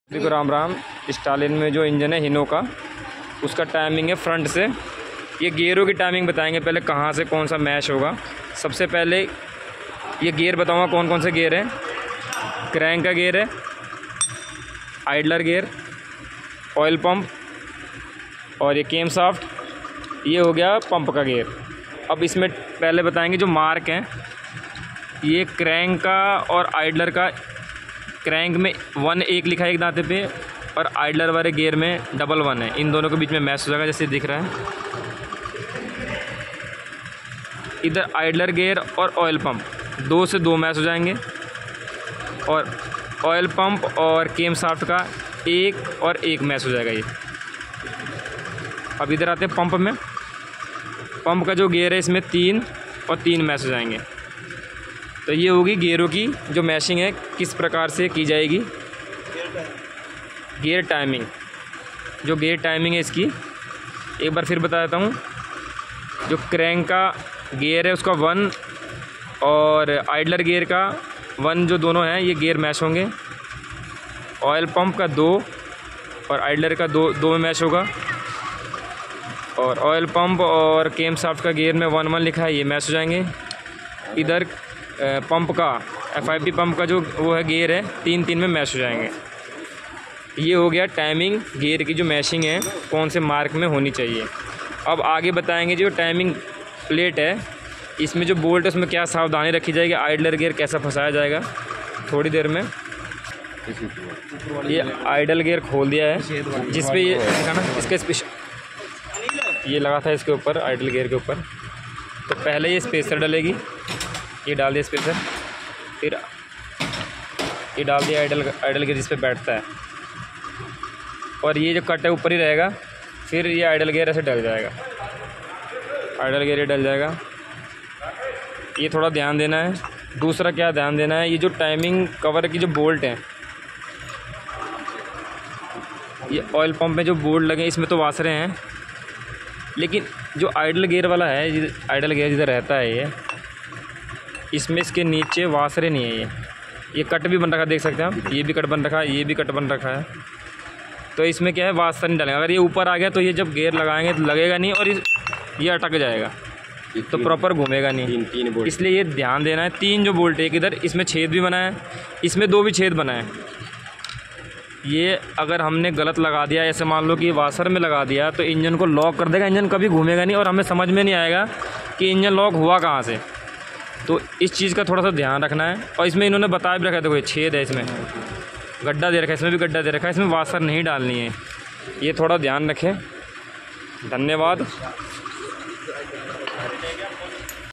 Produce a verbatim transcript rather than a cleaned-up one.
देखो राम राम। स्टालिन में जो इंजन है हिनो का, उसका टाइमिंग है फ्रंट से। ये गियरों की टाइमिंग बताएंगे, पहले कहाँ से कौन सा मैश होगा। सबसे पहले ये गियर बताऊंगा कौन कौन से गियर हैं। क्रैंक का गियर है, आइडलर गियर, ऑयल पंप और ये केम शाफ्ट। ये हो गया पंप का गियर। अब इसमें पहले बताएंगे जो मार्क हैं। ये क्रैंक का और आइडलर का, क्रैंक में वन एक लिखा है एक दांते पे, और आइडलर वाले गियर में डबल वन है। इन दोनों के बीच में मैच हो जाएगा, जैसे दिख रहा है। इधर आइडलर गियर और ऑयल पंप, दो से दो मैच हो जाएंगे। और ऑयल पंप और केम शाफ्ट का एक और एक मैच हो जाएगा ये। अब इधर आते हैं पंप में। पंप का जो गियर है इसमें तीन और तीन मैच हो जाएंगे। तो ये होगी गियरों की जो मैशिंग है, किस प्रकार से की जाएगी। गियर टाइमिंग, जो गियर टाइमिंग है इसकी एक बार फिर बता देता हूँ। जो क्रैंक का गियर है उसका वन और आइडलर गियर का वन, जो दोनों हैं ये गियर मैच होंगे। ऑयल पंप का दो और आइडलर का दो, दो में मैच होगा। और ऑयल पंप और केम शाफ्ट का गियर में वन वन लिखा है, ये मैच हो जाएंगे। इधर पंप का, एफ आई पी पंप का जो वो है गियर है, तीन तीन में मैच हो जाएंगे। ये हो गया टाइमिंग गियर की जो मैशिंग है, कौन से मार्क में होनी चाहिए। अब आगे बताएंगे जो टाइमिंग प्लेट है, इसमें जो बोल्ट है उसमें क्या सावधानी रखी जाएगी, आइडलर गियर कैसा फंसाया जाएगा थोड़ी देर में। ये आइडल गियर खोल दिया है, जिस पे ये देखा ना, इसके स्पेशल ये लगा था इसके ऊपर, आइडल गियर के ऊपर। तो पहले ये स्पेसर डलेगी, ये डाल दिया स्पेसर, फिर ये डाल दिया आइडल आइडल गियर जिस पे बैठता है। और ये जो कट है ऊपर ही रहेगा, फिर ये आइडल गियर ऐसे डल जाएगा, आइडल गियर ये डल जाएगा। ये थोड़ा ध्यान देना है। दूसरा क्या ध्यान देना है, ये जो टाइमिंग कवर की जो बोल्ट हैं, ये ऑयल पंप में जो बोल्ट लगे इसमें तो वासरे हैं, लेकिन जो आइडल गियर वाला है, आइडल गियर जिधर रहता है ये, इसमें इसके नीचे वासरे नहीं है। ये ये कट भी बन रखा है, देख सकते हैं आप, ये भी कट बन रखा है, ये भी कट बन रखा है। तो इसमें क्या है, वासर नहीं डालेंगे। अगर ये ऊपर आ गया तो ये जब गियर लगाएंगे तो लगेगा नहीं, और ये अटक जाएगा, तो प्रॉपर घूमेगा नहीं। तीन, तीन बोल्ट, इसलिए ये ध्यान देना है। तीन जो बोल्ट है, एक इधर इसमें छेद भी बना है, इसमें दो भी छेद बना है। ये अगर हमने गलत लगा दिया, ऐसे मान लो कि वासर में लगा दिया, तो इंजन को लॉक कर देगा, इंजन कभी घूमेगा नहीं और हमें समझ में नहीं आएगा कि इंजन लॉक हुआ कहाँ से। तो इस चीज़ का थोड़ा सा ध्यान रखना है। और इसमें इन्होंने बता भी रखा है, देखो ये छेद है, इसमें गड्ढा दे रखा है, इसमें भी गड्ढा दे रखा है, इसमें वासर नहीं डालनी है। ये थोड़ा ध्यान रखें। धन्यवाद।